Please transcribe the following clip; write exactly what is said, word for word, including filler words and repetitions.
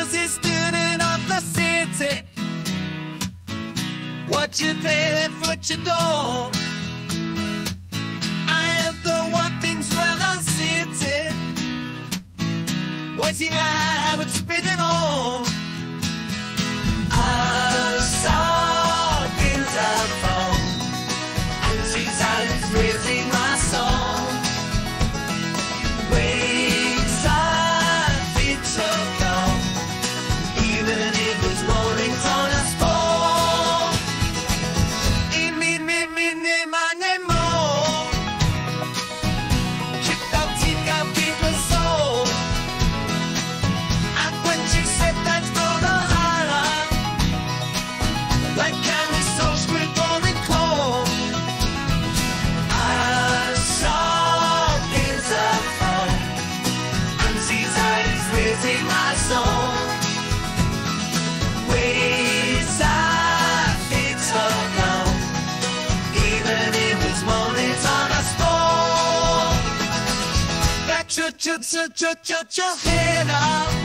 the student of the city. What you pay for what you don't. I have the one things for the city. What's he I would spit it on. I saw things I found, and she's out raising my song. Wakes up, feet so calm, even if it's morning on a spawn. Enny Miny Moro, kicked out teeth out people's soul. And when she said that's for the I R H A, like candy so sweet going cold, I saw things I found, and she's eyes raising my soul. Waves I feet so down, even if it's morning on a spore. Back, ch ch ch ch ch ch head up.